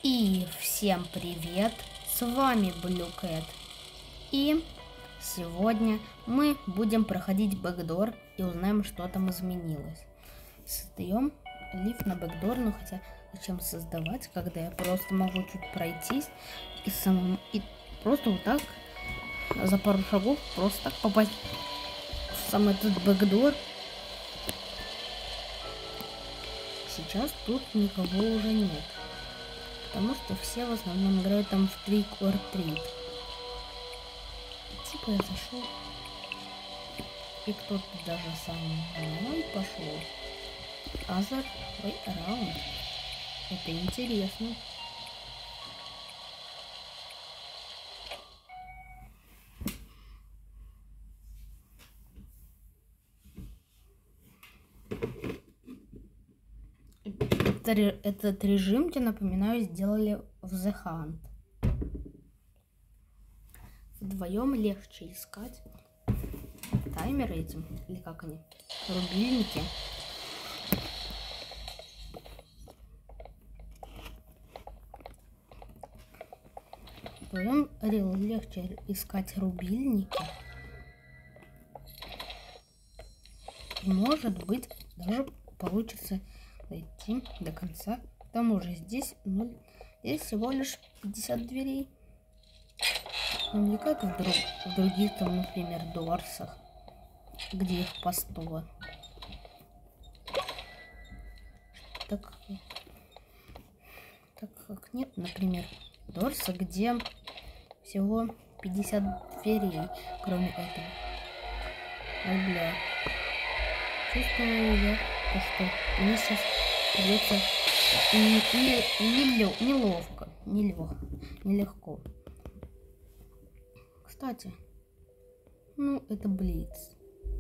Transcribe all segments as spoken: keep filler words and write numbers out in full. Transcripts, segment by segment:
И всем привет, с вами Blue Cat. И сегодня мы будем проходить бэкдор и узнаем, что там изменилось. Создаем лифт на бэкдор, но хотя зачем создавать, когда я просто могу чуть пройтись и, самому, и просто вот так за пару шагов просто так попасть в сам этот бэкдор. Сейчас тут никого уже нет. Потому что все в основном играют там в Trick or Treat. Типа я зашел. И кто-то даже сам мной пошел. Other way around. Это интересно. Этот режим, я напоминаю, сделали в The Hunt. Вдвоем легче искать таймеры этим, или как они, рубильники. Вдвоем легче искать рубильники. И, может быть, даже получится дойти до конца. К тому же здесь, ну, здесь всего лишь пятьдесят дверей. Но не как в, друг, в других, там, например, Дорсах, где их по сто. Так, так как нет, например, Дорса, где всего пятьдесят дверей, кроме этого. Ой, бля. Чувствую я, то, что мне сейчас придется не, не, не, неловко, нелегко, нелегко. Кстати, ну это Блиц.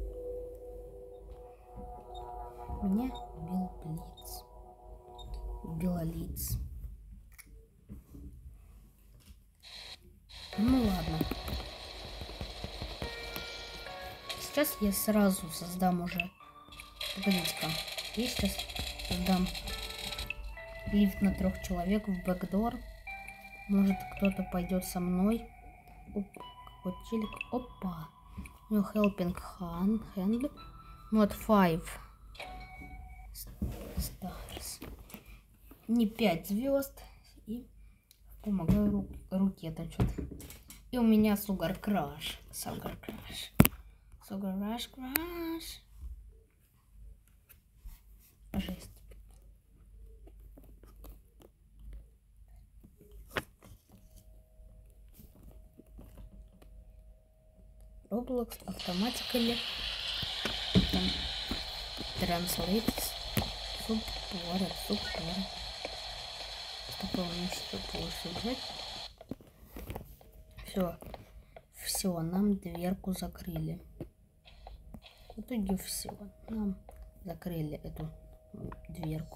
Меня убил Блиц. Белолиц. Ну ладно. Сейчас я сразу создам уже. Погодите-ка. Я сейчас создам лифт на трех человек в бэкдор. Может, кто-то пойдет со мной. Оп, какой челик. Опа. У него helping hand. hand. Not five stars. Не пять звезд. И помогаю ру руке там что-то. И у меня Sugar Crush. Sugar Crush. Sugar Rush Crush. Жесть. Roblox automatically translates support, support. Такого не что Все, все, нам дверку закрыли. В итоге все, нам закрыли эту дверку.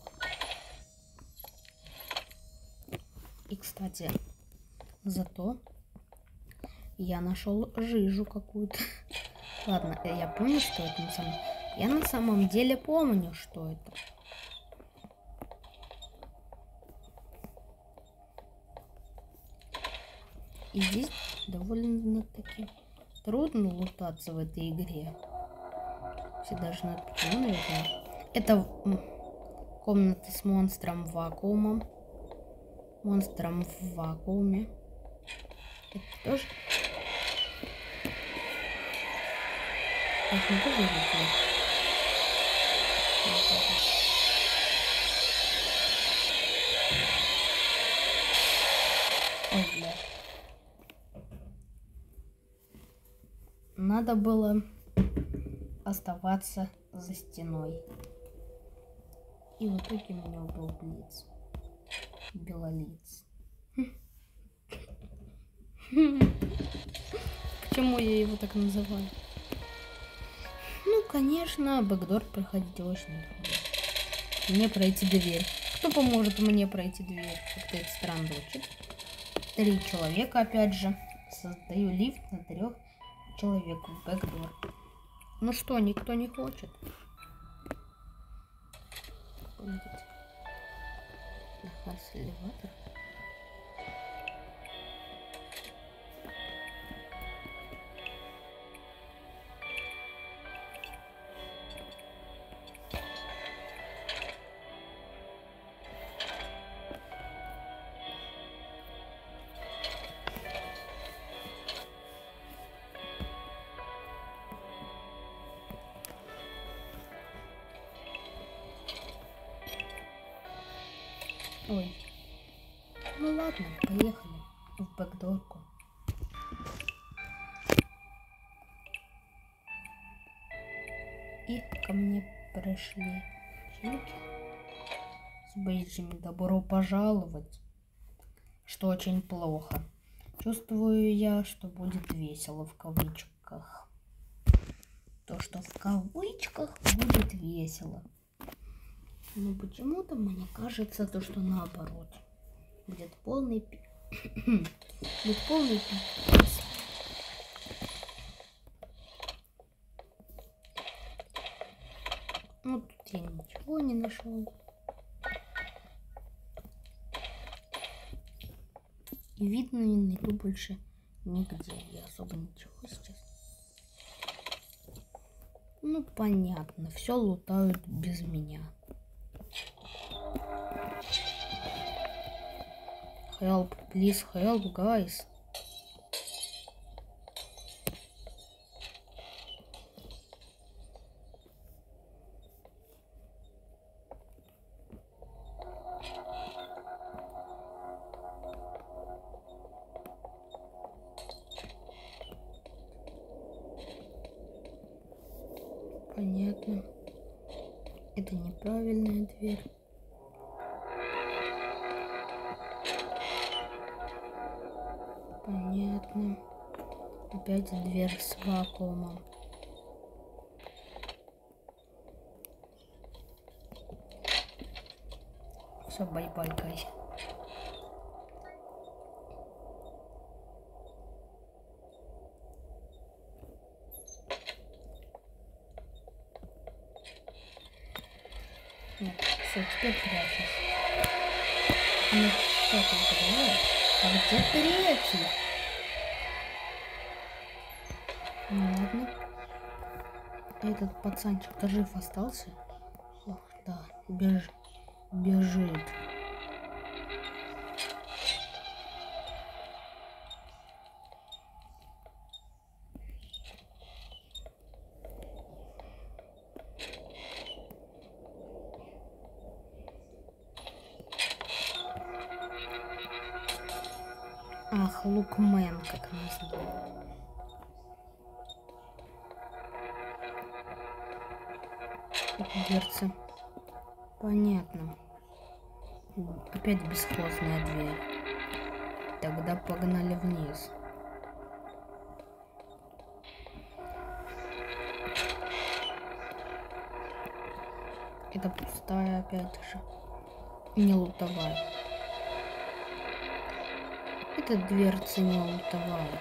И, кстати, зато я нашел жижу какую-то. Ладно, я помню, что это на самом... Я на самом деле помню, что это. И здесь довольно-таки трудно лутаться в этой игре. Все должны это почему, наверное. Это комната с монстром вакуумом. Монстром в вакууме. Это тоже. Ах, не тоже Ой, бля. Надо было оставаться за стеной. И в итоге меня убил Блиц. Белолиц. Почему я его так называю? Ну, конечно, бэкдор проходить очень трудно. Мне пройти дверь. Кто поможет мне пройти дверь? Как-то это странно звучит. Три человека, опять же. Создаю лифт на трех человек в бэкдор. Ну что, никто не хочет? Элеватор. Ой. Ну ладно, поехали в бэкдорку. И ко мне пришли челики с бейджами «Добро пожаловать», что очень плохо. Чувствую я, что будет весело в кавычках. То, что в кавычках будет весело. Но почему-то мне кажется, то, что наоборот. Будет полный пи... будет полный пи... Ну, тут я ничего не нашел. И видно, не найду больше нигде. Я особо ничего сейчас. Ну, понятно. Все лутают без меня. Help, please help, guys. Понятно. Это неправильная дверь. Понятно. Опять дверь с вакуумом. Все, бай-бай, гай. Нет, все, теперь прячусь. Ну, что ты говоришь? А где третий? Ну ладно. Этот пацанчик-то жив остался? Ох, да, беж... бежит. Ах, Лукмен, как назло. Дверца. Понятно. Опять бесхозная дверь. Тогда погнали вниз. Это пустая опять же. Не лутовая. Это дверца не лутовая.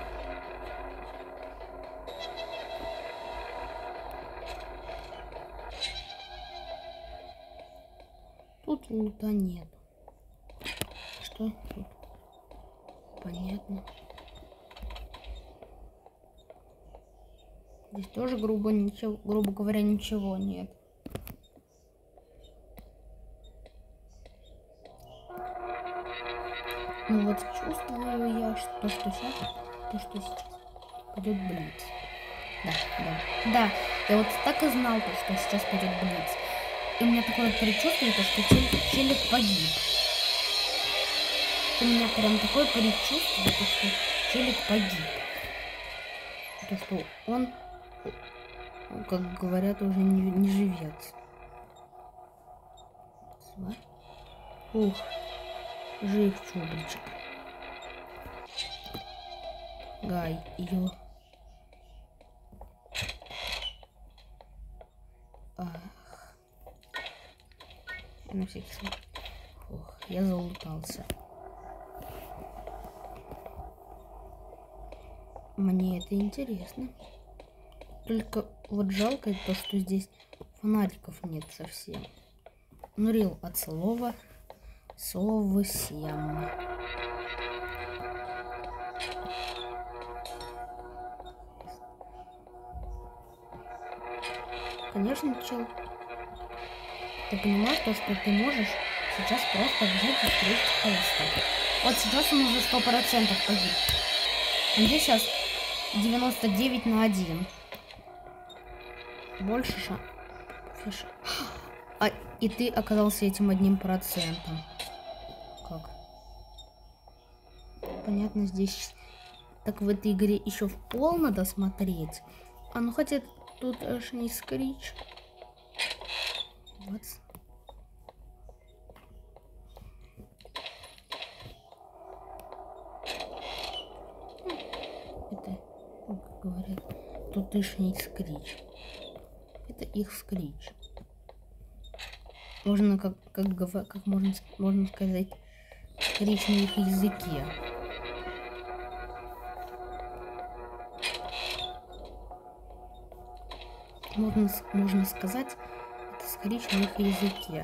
Тут лута нет. Что тут? Понятно. Здесь тоже грубо ничего, грубо говоря, ничего нет. Ну вот чувствую я, что, то, что сейчас, то, что сейчас пойдет блиц. Да, да, да. Я вот так и знал, то, что сейчас пойдет блиц. И у меня такое предчувствие, то, что челик, челик погиб. У меня прям такое предчувствие, то, что челик погиб. То, что он, как говорят, уже не, не живет. Ух, жив чубричек. Гай, ее. Ах. На всякий случай. Ох, я залутался. Мне это интересно. Только вот жалко то, что здесь фонариков нет совсем. Нурил от слова совсем. Конечно, чел. Ты понимаешь то, что ты можешь сейчас просто взять и встретить холста. Вот сейчас он уже сто процентов погиб. А где сейчас девяносто девять на один? Больше ша. А и ты оказался этим одним процентом. понятно, здесь так в этой игре еще в пол надо смотреть. А ну хотя тут аж не скрич. Вот. Это, как говорят, тут аж не скрич. Это их скрич. Можно как как как можно можно сказать скрич на их языке. Можно можно сказать это скрич на их языке.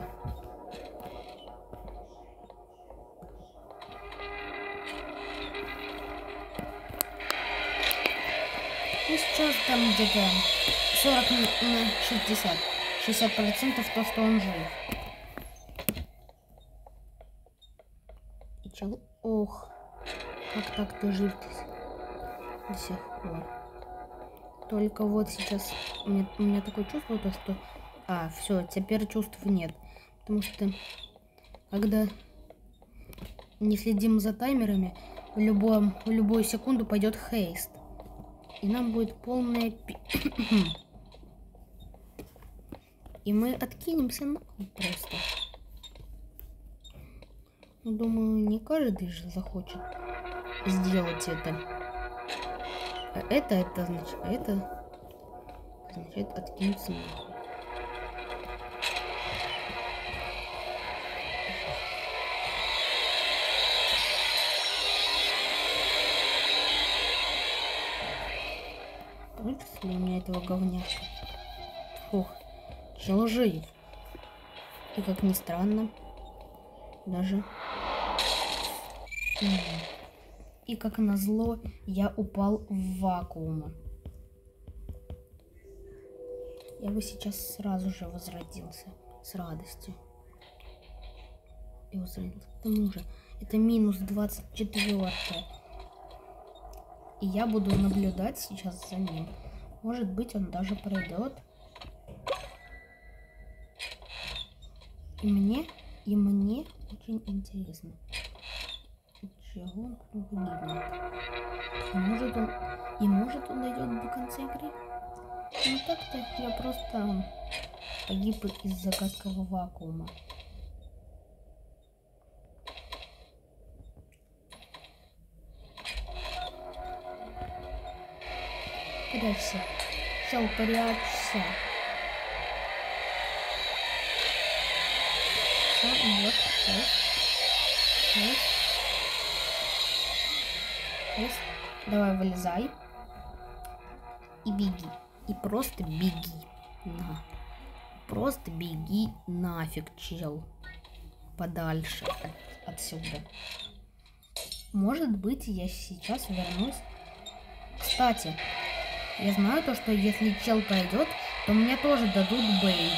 И сейчас там где-то сорок на шестьдесят. шестьдесят процентов то, что он жив. И чел... Ох, как так ты жив до сих пор. Только вот сейчас у меня, у меня такое чувство, то, что... А, все, теперь чувств нет. Потому что, когда не следим за таймерами, в, любом, в любую секунду пойдет хейст. И нам будет полная... И мы откинемся нахуй просто. Ну, думаю, не каждый же захочет сделать это. А это, это значит, это означает откинуться нахуй. Вычислили у меня этого говняка. Фух. Чел жив. И как ни странно, даже... И как назло, я упал в вакуум. Я бы сейчас сразу же возродился. С радостью. И возродился. К тому же, это минус двадцать четыре. И я буду наблюдать сейчас за ним. Может быть, он даже пройдет. И мне, и мне очень интересно, чего он погибнет. И может он, и может он дойдет до конца игры. Ну так-то я просто погиб из-за гадкого вакуума. Прячься. Чел, прячься. Вот, есть. Есть. Есть. Давай вылезай. И беги. И просто беги. На. Просто беги нафиг, чел. Подальше от, отсюда. Может быть, я сейчас вернусь. Кстати, я знаю то, что если чел пройдет, то мне тоже дадут бейдж.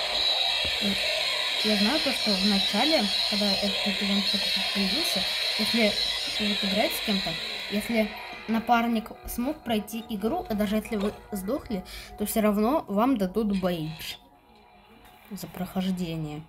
Я знаю то, что в начале, когда этот ивент появился, если вы играете с кем-то, если напарник смог пройти игру, а даже если вы сдохли, то все равно вам дадут бейдж за прохождение.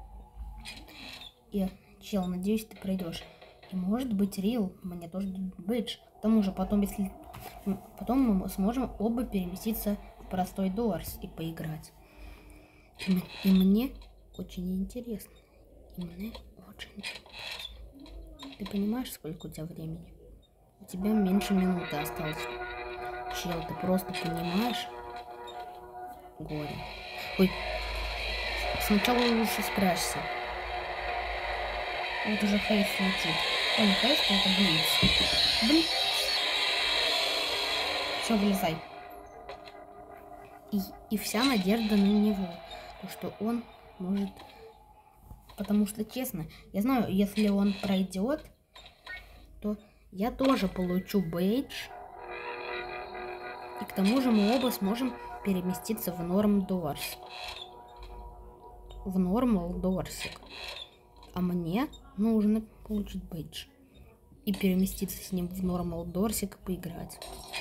И, чел, надеюсь, ты пройдешь. И может быть, Рил мне тоже дадут бейдж. К тому же, потом, если потом мы сможем оба переместиться в простой Доорс и поиграть. И, и мне очень интересно. И мне очень интересно. Ты понимаешь, сколько у тебя времени? У тебя меньше минуты осталось. Чел, ты просто понимаешь? Горе. Ой. Сначала лучше спрячься. Вот уже хейст летит. Ой, не хейст, это блиц. Блин. Все, вылезай. И, и вся надежда на него. То, что он может... Потому что, честно, я знаю, если он пройдет, то я тоже получу бейдж. И к тому же мы оба сможем переместиться в Норм Доорс. В Нормал Доорсик. А мне нужно получить бейдж. И переместиться с ним в Нормал Доорсик и поиграть.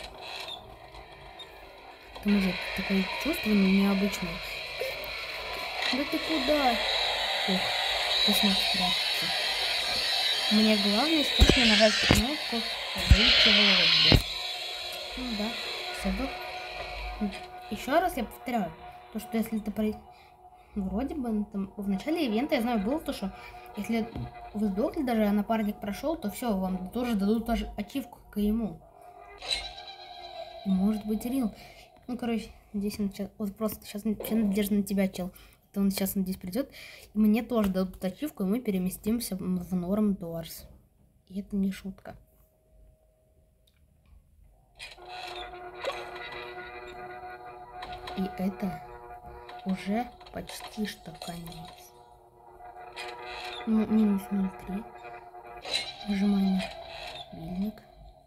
К тому же такое чувство необычное. Да ты куда? Ох, ты смог спрятаться. Мне главное сейчас не нажать кнопку выйти в лобби. Ну да, садок. Еще раз я повторяю, то что если ты при... вроде бы там, в начале ивента, я знаю, было то, что если вы сдохли, даже а напарник прошел, то все, вам тоже дадут тоже ачивку к ему. И может быть Рил. Ну, короче, здесь он сейчас, вот просто сейчас вся надежда на тебя, чел. То он сейчас здесь придет, и мне тоже дадут ачивку, и мы переместимся в Норм Дорс. И это не шутка. И это уже почти что конец. Ну, минус ноль три. Нажимаем на мобильник.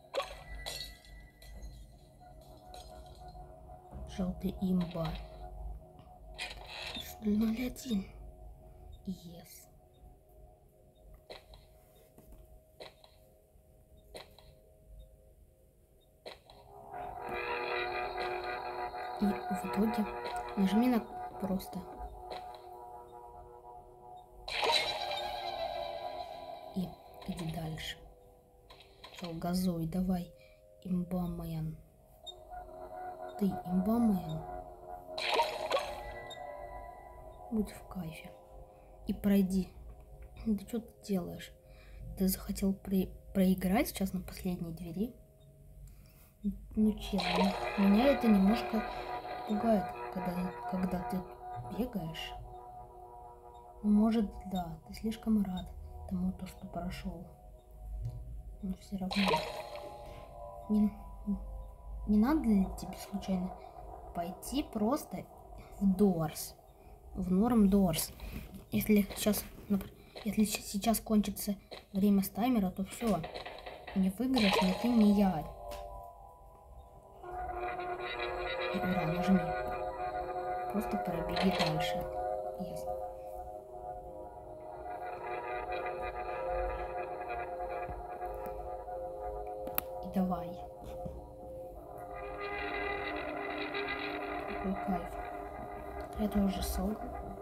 Желтый имба. ноль один. Yes. И в итоге нажми на просто. И иди дальше. Чел, газуй, давай. Имбамен. Ты имбамен. Будь в кайфе. И пройди. Да что ты делаешь? Ты захотел про проиграть сейчас на последней двери? Ну честно, меня это немножко пугает, когда, когда ты бегаешь. Может, да, ты слишком рад тому, то, что прошел. Но все равно. Не, не надо ли тебе случайно пойти просто в Дорс? В Норм Дорс. Если сейчас, если сейчас кончится время с таймера, то все. Не выиграешь ни ты, ни я. И ура, нажми. Просто пробеги дальше. Yes. И давай. Какой кайф. Это уже соло.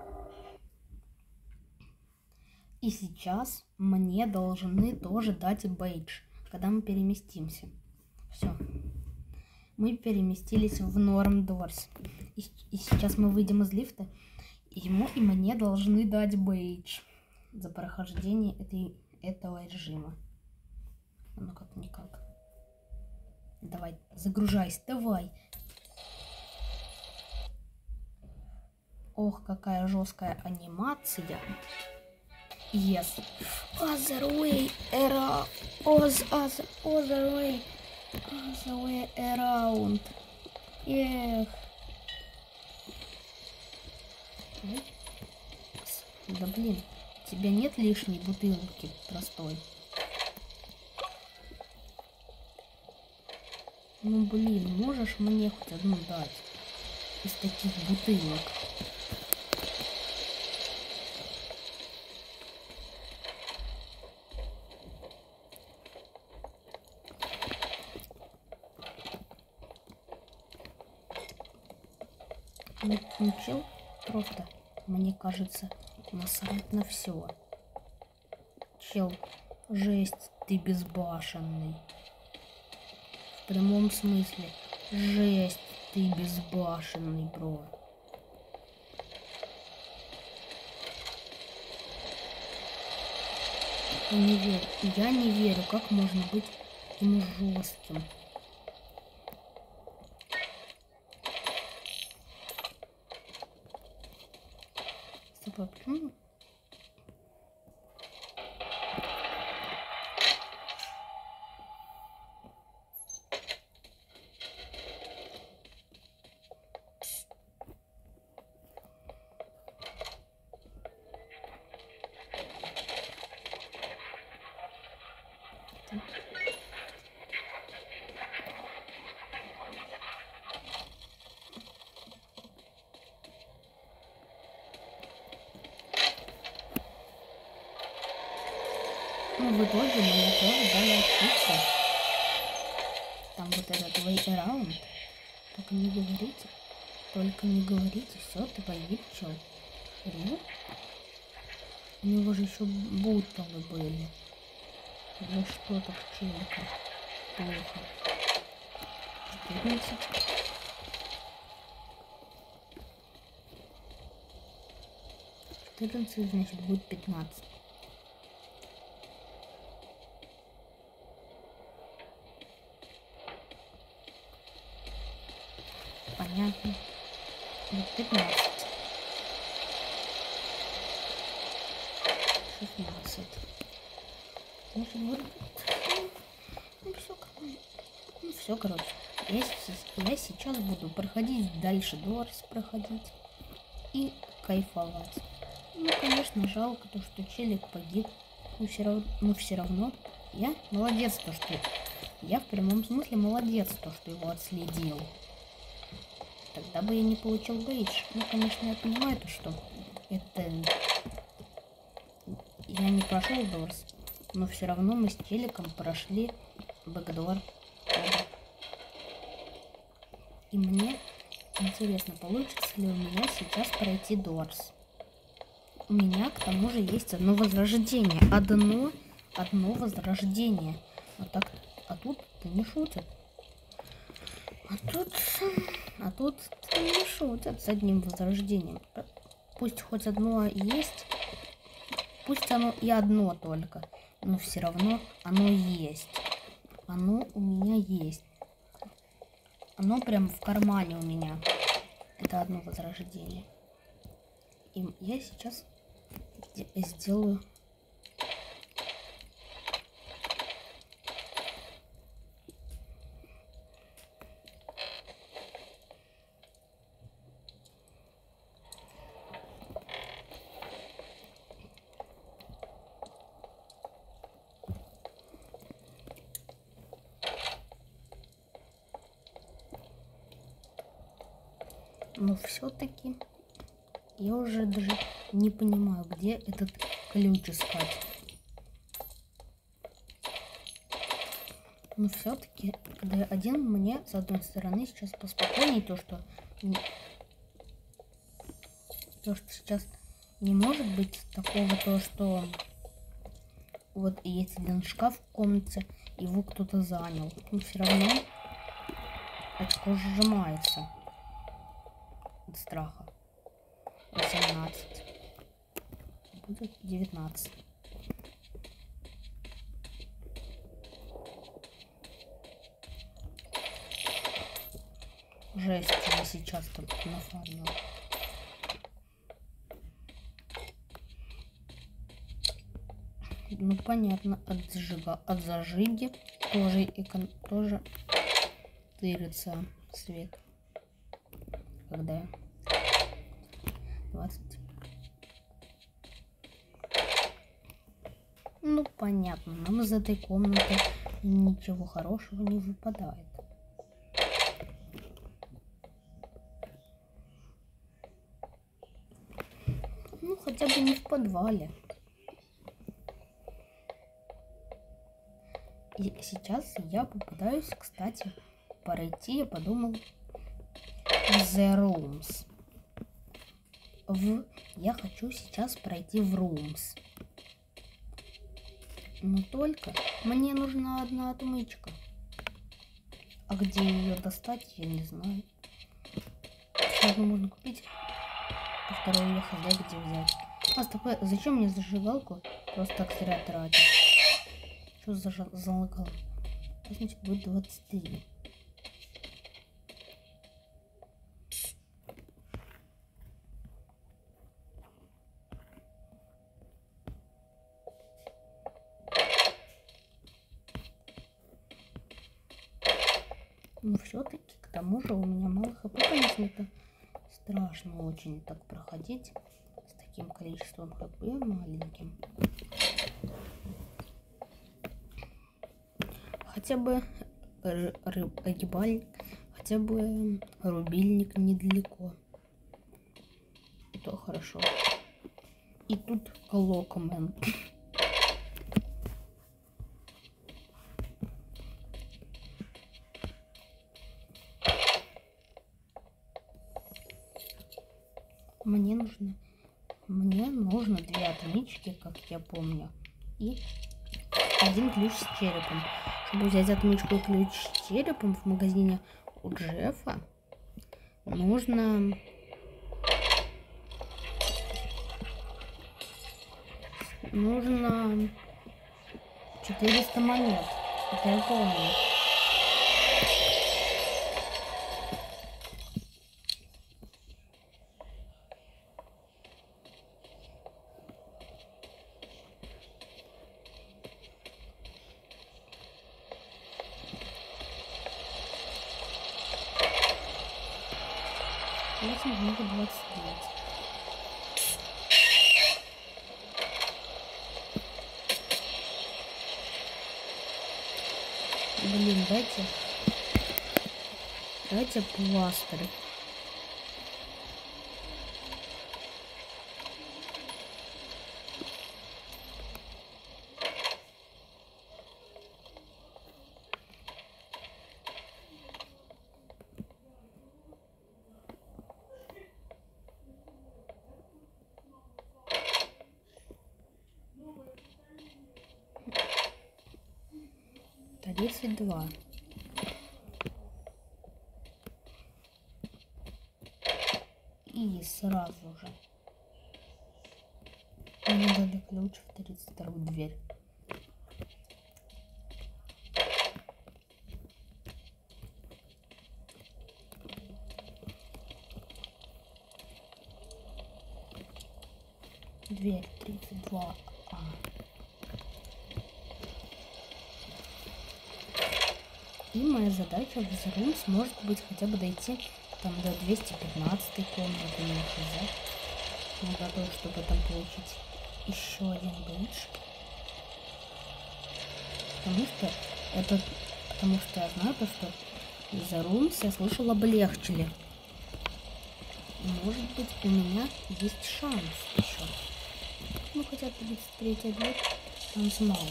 И сейчас мне должны тоже дать бейдж, когда мы переместимся. Все. Мы переместились в Норм Дорс. И, и сейчас мы выйдем из лифта. И ему и мне должны дать бейдж за прохождение этой, этого режима. Ну как-никак. Давай, загружайся, давай. Ох, какая жесткая анимация. Yes. Other way around. Other, other way. Other way around. Эх. Да блин, у тебя нет лишней бутылки простой? Ну блин, можешь мне хоть одну дать из таких бутылок? Ну, чел, просто, мне кажется, насрать на все. Чел, жесть, ты безбашенный. В прямом смысле, жесть, ты безбашенный, бро. Я не верю, я не верю, как можно быть таким жестким. Почему? Ну, в итоге мне тоже дали ошибку. Там вот этот way around. Только не говорите. Только не говорите. Все, ты погиб, чел. Рил? У него же еще бутылы были. Да что так челика? Плохо. четырнадцать. четырнадцать, значит, будет пятнадцать. Понятно. Вот пятнадцать. шестнадцать. Значит, будет... Ну, все, ну, все, короче. Я сейчас, я сейчас буду проходить дальше, Дорс проходить и кайфовать. Ну, конечно, жалко то, что челик погиб. Но все равно, но все равно я молодец, то, что... Я в прямом смысле молодец, то, что его отследил. Тогда бы я не получил бейдж. Ну, конечно, я понимаю то, что это... Я не прошел Дорс, но все равно мы с челиком прошли бэкдор. И мне интересно, получится ли у меня сейчас пройти Дорс. У меня, к тому же, есть одно возрождение. Одно, одно возрождение. А, так, а тут-то не шутят. А тут... А тут не шутят с одним возрождением. Пусть хоть одно есть. Пусть оно и одно только. Но все равно оно есть. Оно у меня есть. Оно прям в кармане у меня. Это одно возрождение. И я сейчас сделаю... Но все-таки я уже даже не понимаю, где этот ключ искать. Но все-таки ди один мне, с одной стороны, сейчас поспокойнее, то, что... То, что сейчас не может быть такого, то, что... Вот есть один шкаф в комнате, его кто-то занял. Но все равно очко сжимается от страха. восемнадцать. Будет девятнадцать. Жесть, я сейчас только нафармил. Ну понятно, от зажига, от зажиги тоже и тоже тырится свет. Когда двадцать. Ну понятно, нам из этой комнаты ничего хорошего не выпадает. Ну хотя бы не в подвале. И сейчас я попытаюсь, кстати, пройти, я подумал, The Rooms. В... Я хочу сейчас пройти в Rooms. Но только мне нужна одна отмычка. А где ее достать, я не знаю. Одну можно купить, а вторую я хз где взять. А, стоп, зачем мне зажигалку просто так зря тратить? Что за залагал? Значит, будет двадцать три. Но все-таки, к тому же, у меня мало хп, конечно, это страшно очень так проходить с таким количеством хп маленьким. Хотя бы рыбальник, хотя бы рубильник недалеко. И то хорошо. И тут Локмен. Мне нужно, мне нужно две отмычки, как я помню, и один ключ с черепом. Чтобы взять отмычку и ключ с черепом в магазине у Джеффа, нужно... Нужно четыреста монет. Это я помню. восемь, много, двадцать девять. Блин, дайте... Дайте пластырь. тридцать два. И сразу же мне дали ключ в тридцать вторую дверь. Дверь тридцать два А. И моя задача в взрыв сможет быть хотя бы дойти там до двести пятнадцатой комнаты, не хз. Но для того, чтобы там получить еще один бейдж. Потому что это... Потому что я знаю то, что за румс я слышала облегчили. Может быть, у меня есть шанс еще. Ну, хотя тридцать третья дверь, шанс мало.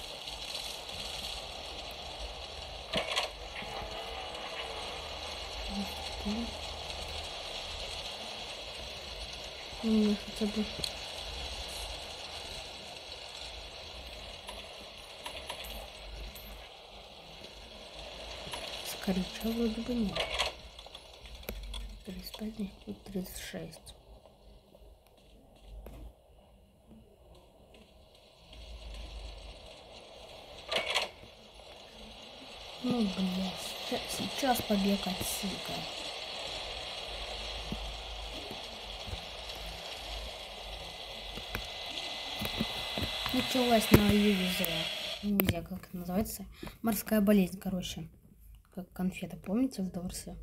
У меня хотя бы... Скорича вроде бы нет. тридцать пять, и тридцать шесть. Ну, блин, сейчас, сейчас побег отсека. Началась на юге зря. Не знаю, как это называется. Морская болезнь, короче. Как конфета, помните, в Дорсе?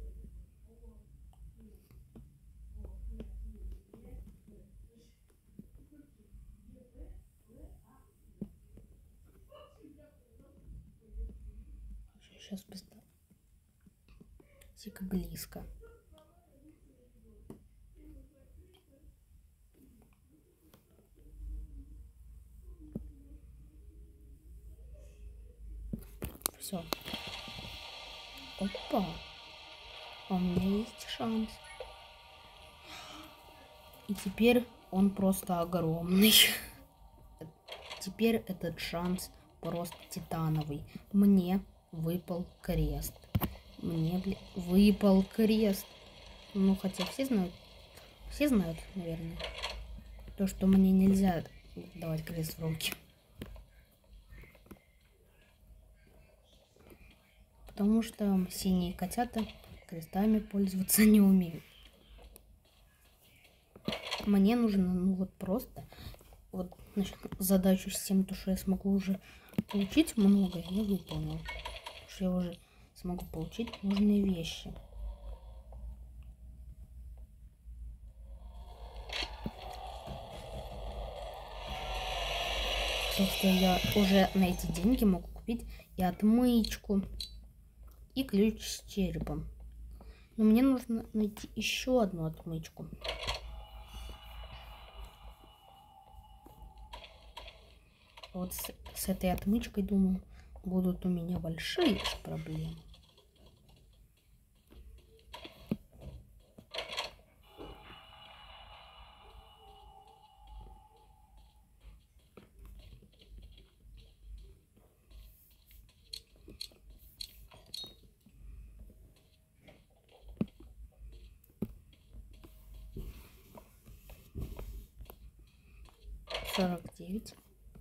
Сейчас быстро. Сика близко. Все. Опа. У меня есть шанс. И теперь он просто огромный. Теперь этот шанс просто титановый. Мне выпал крест. Мне, блин, выпал крест. Ну, хотя все знают. Все знают, наверное. То, что мне нельзя давать крест в руки. Потому что синие котята крестами пользоваться не умеют. Мне нужно, ну вот просто, вот, значит, задачу с тем, то, что я смогу уже получить много, я выполнил. Потому что я уже смогу получить нужные вещи. То, что я уже на эти деньги могу купить и отмычку, и ключ с черепом. Но мне нужно найти еще одну отмычку. Вот с, с этой отмычкой, думаю, будут у меня большие проблемы. сорок девять.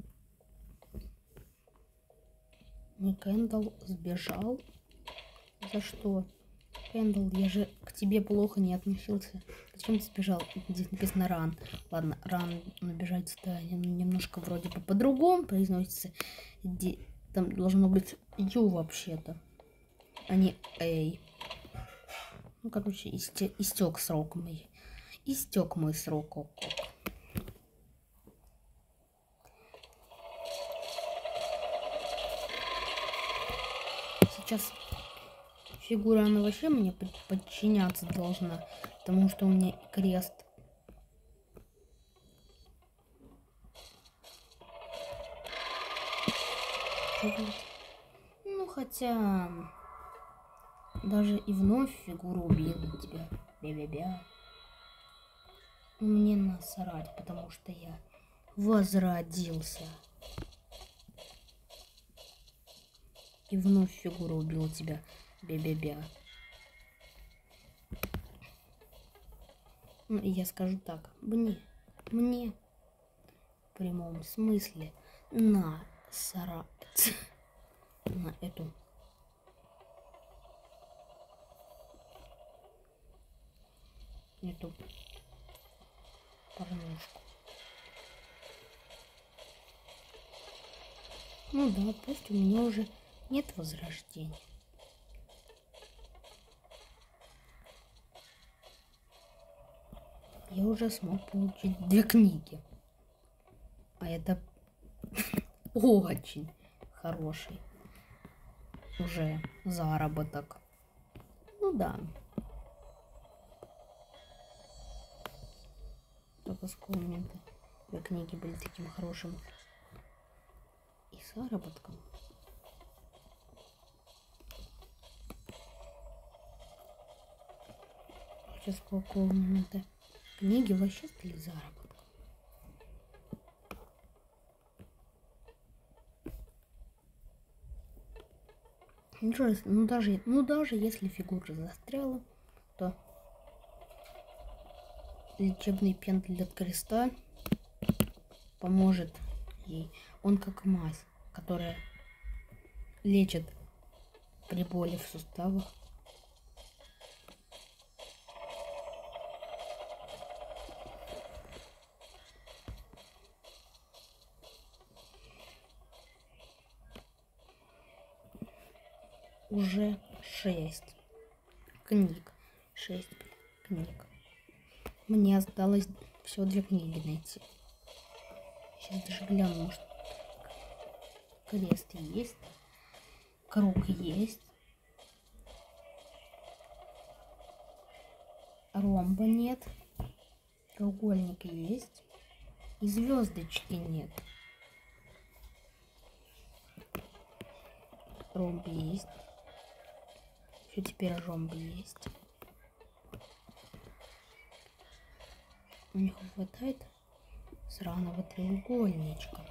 Мой Кэндалл сбежал. За что? Кэндалл, я же к тебе плохо не относился. Зачем ты сбежал? Здесь написано ран. Ладно, ран набежать-то немножко вроде бы по-другому произносится. Там должно быть ю вообще-то, а не эй. Ну, короче, истек, истек срок мой. Истек мой срок. Ок -ок. Сейчас фигура, она вообще мне подчиняться должна, потому что у меня крест. Ну, хотя даже и вновь фигуру убила тебя. Бя-бя-бя. Мне насрать, потому что я возродился. И вновь фигура убила тебя. Бя-бя-бя. Ну, и я скажу так. Мне, мне в прямом смысле насрать на эту эту порнушку. Ну да, пусть у меня уже нет возрождения. Я уже смог получить две книги. А это очень хороший уже заработок. Ну да. Только с какого момента две книги были таким хорошим и заработком. Сейчас с какого момента книги вообще стали заработком. Ну даже, ну даже если фигура застряла, то лечебный пентель от креста поможет ей. Он как мазь, которая лечит при боли в суставах. Уже шесть книг. Шесть книг. Мне осталось всего две книги найти. Сейчас даже гляну, может, крест есть, круг есть, ромба нет, треугольник есть и звездочки нет. Ромб есть. Еще теперь ромб есть. У них хватает сраного треугольничка.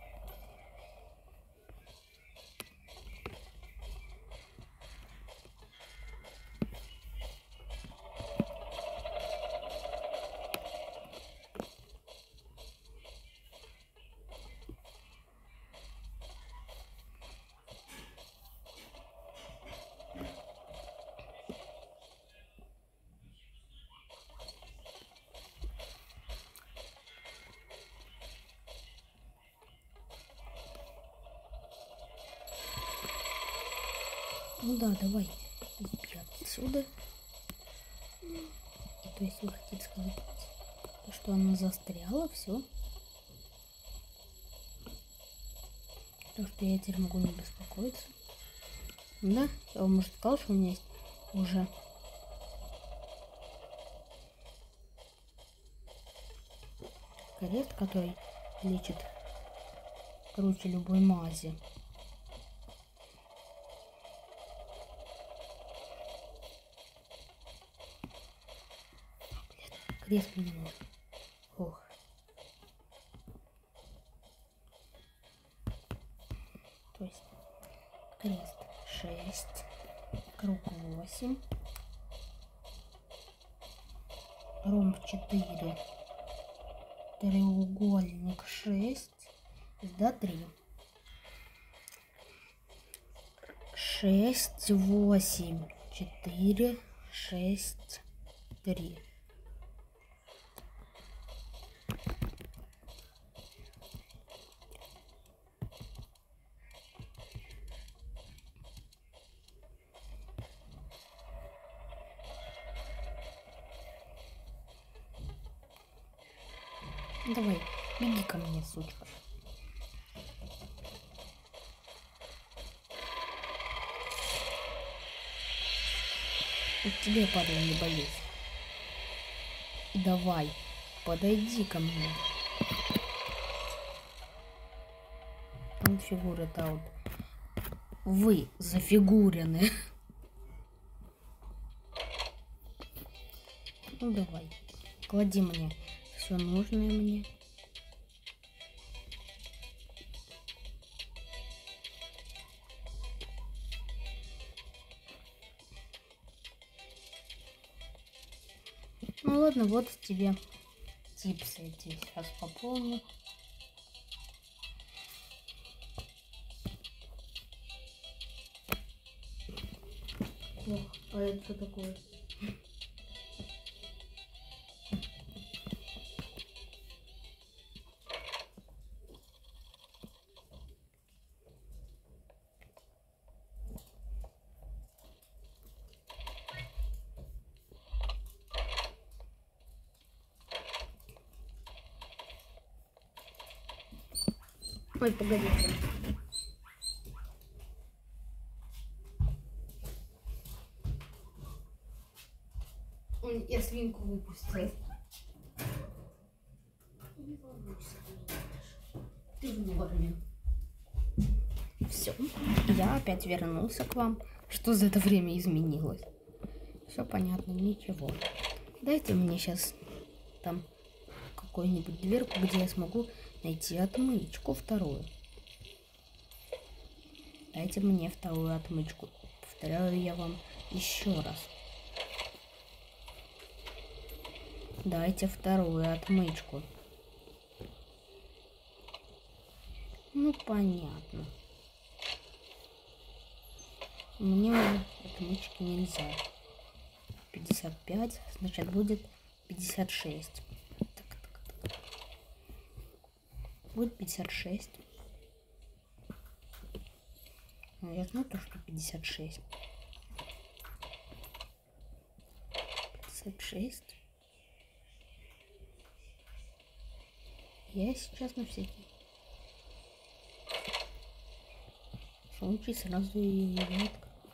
Ну да, давай иди отсюда. И, то есть вы хотите сказать, что она застряла, все. То, что я теперь могу не беспокоиться. Да, я вам уже сказал, что у меня есть уже крест, который лечит круче любой мази. Крест мне нужен. Ох. То есть крест шесть, круг восемь, ромб четыре, треугольник шесть сюда три. шесть, восемь, четыре, шесть, три. Давай, беги ко мне, сучка. Вот тебе, парень, не боюсь. И давай, подойди ко мне. Там фигуры-то вот. Вы зафигурены. Ну давай, клади мне все нужное мне. Ну ладно, вот тебе типсы эти. Сейчас пополню. Ох, а это что такое? Ой, погодите. Ой, я свинку выпустил. Не волнуйся, ты в норме. Все, я опять вернулся к вам. Что за это время изменилось? Все понятно, ничего. Дайте мне сейчас там какую-нибудь дверку, где я смогу найти отмычку вторую. Дайте мне вторую отмычку. Повторяю я вам еще раз. Дайте вторую отмычку. Ну, понятно. Мне отмычки нельзя. пятьдесят пять, значит, будет пятьдесят шесть. Так, так, так. Будет пятьдесят шесть. Я знаю то, что пятьдесят шесть. пятьдесят шесть. Я сейчас на всякий случай сразу и открою.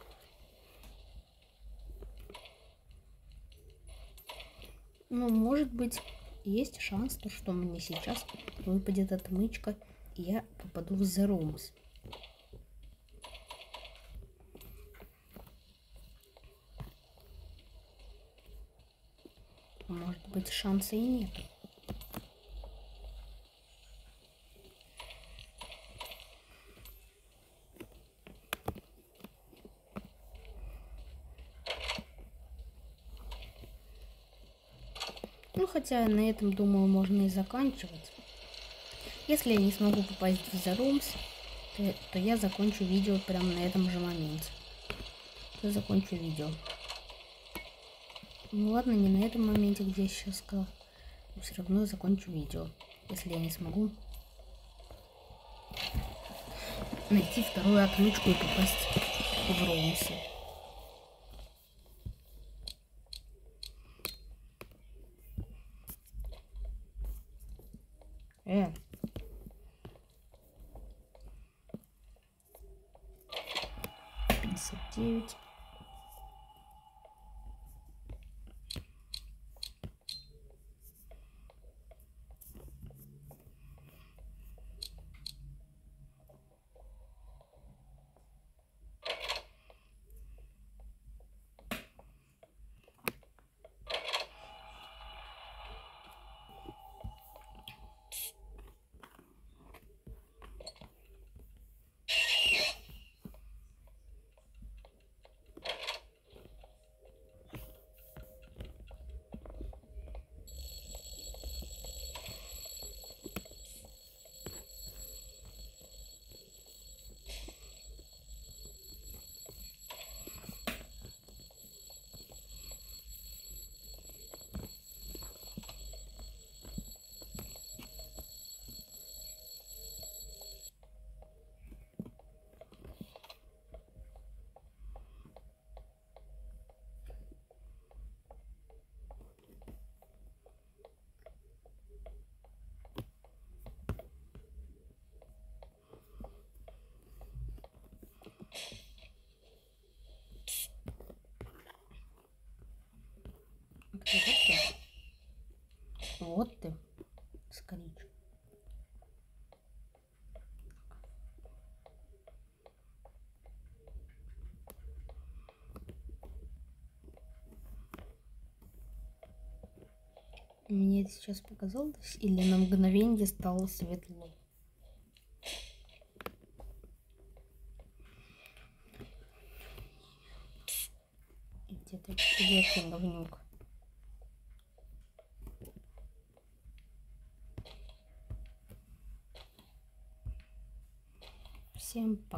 Ну, может быть, есть шанс, то, что мне сейчас выпадет отмычка, и я попаду в The Rooms. Может быть, шанса и нет. Ну, хотя на этом, думаю, можно и заканчивать. Если я не смогу попасть в The Rooms, то, то я закончу видео прямо на этом же моменте. Я закончу видео. Ну ладно, не на этом моменте, где я сейчас сказал. Но все равно я закончу видео. Если я не смогу найти вторую отмычку и попасть в Роумсы. Э. пятьдесят девять. Вот ты, скорее. Мне это сейчас показалось, или на мгновение стало светло? Где ты, где ты, говнюк? Всем пока.